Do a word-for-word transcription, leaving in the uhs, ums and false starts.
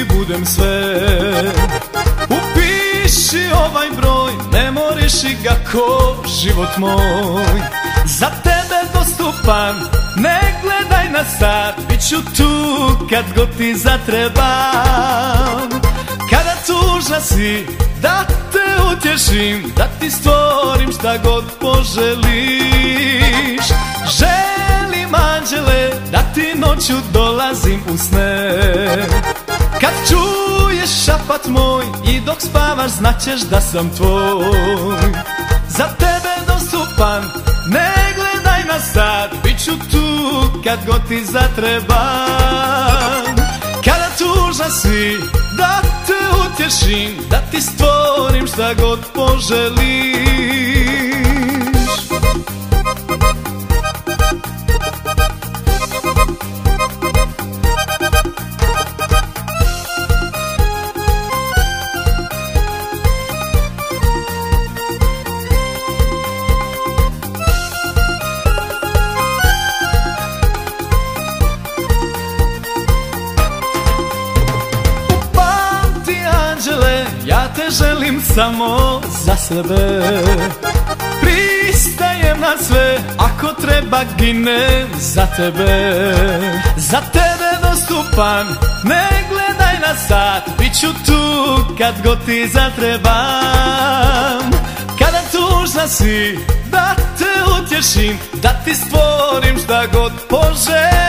budem sve. Upiši ovaj broj, ne moriš i ga ko život moj. Za tebe dostupan, ne gledaj na sat, bit ću tu kad god ti zatrebam. Kada tužna si, da te utješim, da ti stvorim šta god poželiš. Želim, anđele, da ti noću dolazim u sne. Kad čuješ šapat moj i dok spavaš, znaćeš da sam tvoj. Za tebe dostupan, ne gledaj na sat, bit ću tu kad god ti zatrebam. Kada tužna si, da te utješim, da ti stvorim šta god poželiš. Ja te želim samo za sebe. Pristajem na sve, ako treba ginem za tebe. Za tebe dostupan, ne gledaj na sat, bit ću tu kad god ti zatrebam. Kada tužna si, da te utješim, da ti stvorim šta god poželim.